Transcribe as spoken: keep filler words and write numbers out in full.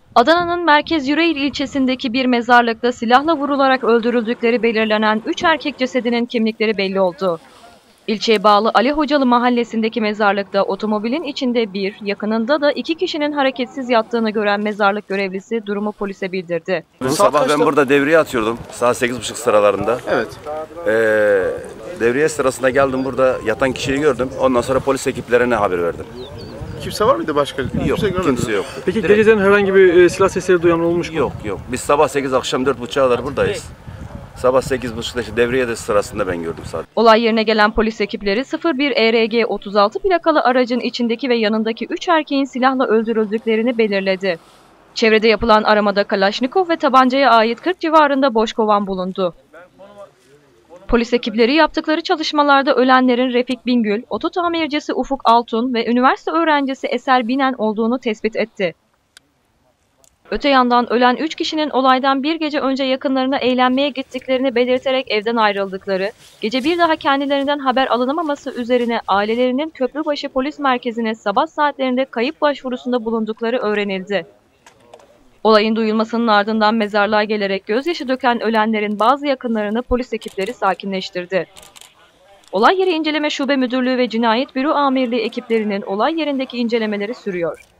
Adana'nın Merkez Yüreğir ilçesindeki bir mezarlıkta silahla vurularak öldürüldükleri belirlenen üç erkek cesedinin kimlikleri belli oldu. İlçeye bağlı Ali Hocalı mahallesindeki mezarlıkta otomobilin içinde bir, yakınında da iki kişinin hareketsiz yattığını gören mezarlık görevlisi durumu polise bildirdi. Sabah ben burada devriye atıyordum saat sekiz buçuk sıralarında. Evet. Ee, devriye sırasında geldim, burada yatan kişiyi gördüm. Ondan sonra polis ekiplerine haber verdim. Kimse var mıydı başka? Yok, kimse, kimse yoktu. Peki Direkt. geceden herhangi bir e, silah sesleri duyan olmuş mu? Yok yok. Biz sabah sekiz akşam dört buçuğa kadar buradayız. Sabah sekiz buçukta işte devriye de sırasında ben gördüm sadece. Olay yerine gelen polis ekipleri sıfır bir E R G otuz altı plakalı aracın içindeki ve yanındaki üç erkeğin silahla öldürüldüklerini belirledi. Çevrede yapılan aramada Kalaşnikov ve tabancaya ait kırk civarında boş kovan bulundu. Polis ekipleri yaptıkları çalışmalarda ölenlerin Refik Bingül, oto tamircisi Ufuk Altun ve üniversite öğrencisi Eser Binen olduğunu tespit etti. Öte yandan ölen üç kişinin olaydan bir gece önce yakınlarına eğlenmeye gittiklerini belirterek evden ayrıldıkları, gece bir daha kendilerinden haber alınamaması üzerine ailelerinin Köprübaşı Polis Merkezi'ne sabah saatlerinde kayıp başvurusunda bulundukları öğrenildi. Olayın duyulmasının ardından mezarlığa gelerek gözyaşı döken ölenlerin bazı yakınlarını polis ekipleri sakinleştirdi. Olay yeri inceleme şube müdürlüğü ve cinayet büro amirliği ekiplerinin olay yerindeki incelemeleri sürüyor.